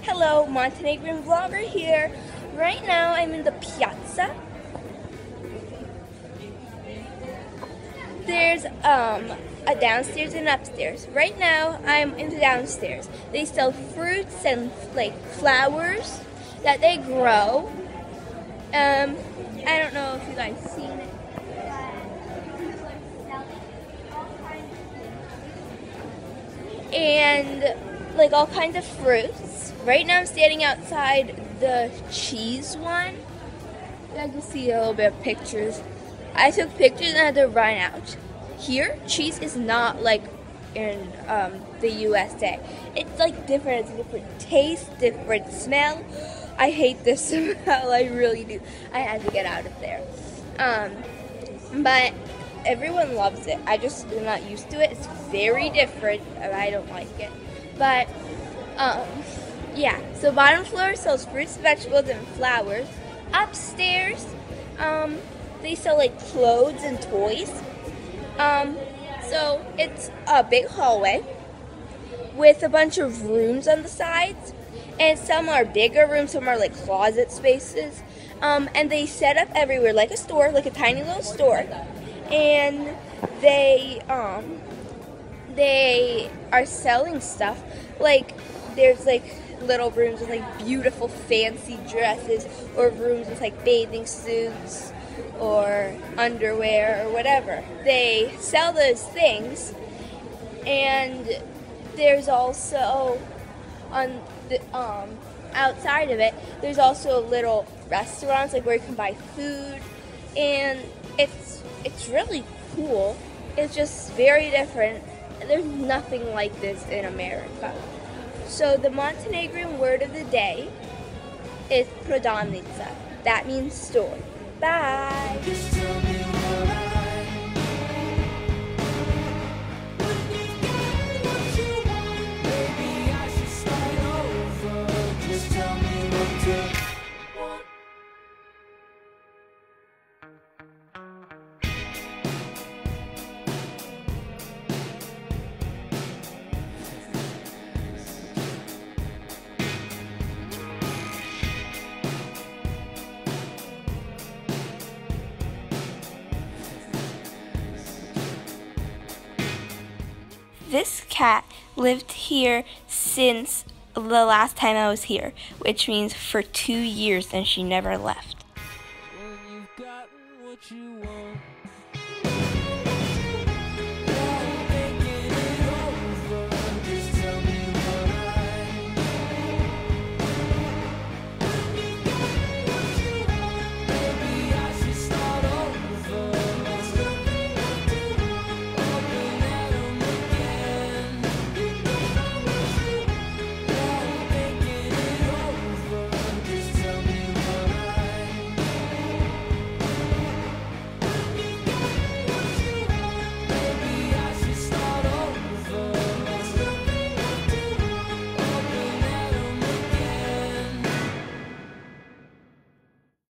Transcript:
Hello, Montenegrin vlogger here. Right now I'm in the piazza. There's a downstairs and upstairs. Right now I'm in the downstairs. They sell fruits and like flowers that they grow. I don't know if you guys seen it. And like all kinds of fruits. Right now I'm standing outside the cheese one. I can see a little bit of pictures. I took pictures and I had to run out. Here, cheese is not like in the USA. It's like different. It's a different taste, different smell. I hate this smell. I really do. I had to get out of there. But everyone loves it. I just am not used to it. It's very different and I don't like it. But yeah, so bottom floor sells fruits, vegetables, and flowers. Upstairs, they sell like clothes and toys. So it's a big hallway with a bunch of rooms on the sides, and some are bigger rooms, some are like closet spaces. And they set up everywhere like a store, like a tiny little store. And they are selling stuff. Like there's like little rooms with like beautiful fancy dresses, or rooms with like bathing suits or underwear or whatever. They sell those things. And there's also on the outside of it, there's also little restaurants like where you can buy food, and it's really cool. It's just very different. There's nothing like this in America. So the Montenegrin word of the day is prodavnica. That means store. Bye. This cat lived here since the last time I was here, which means for 2 years, and she never left.